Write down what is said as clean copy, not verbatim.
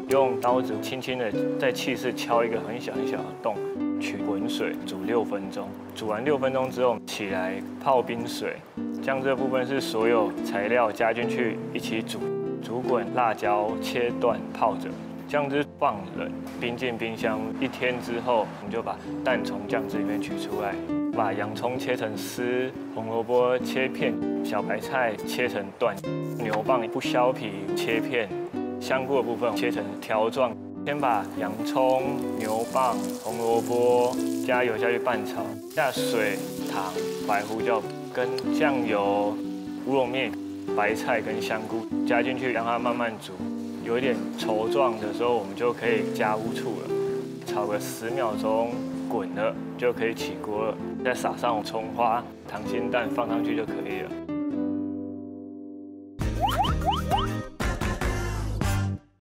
用刀子轻轻的在气室敲一个很小很小的洞，取滚水煮6分钟。煮完6分钟之后，起来泡冰水，将这部分是所有材料加进去一起煮，煮滚，辣椒切段泡着。 酱汁放冷，冰进冰箱1天之后，我们就把蛋从酱汁里面取出来，把洋葱切成丝，红萝卜切片，小白菜切成段，牛蒡不削皮切片，香菇的部分切成条状。先把洋葱、牛蒡、红萝卜加油下去拌炒，下水、糖、白胡椒跟酱油、乌龙面、白菜跟香菇加进去，让它慢慢煮。 有一点稠状的时候，我们就可以加乌醋了，炒个10秒钟，滚了就可以起锅了，再撒上葱花、溏心蛋放上去就可以了。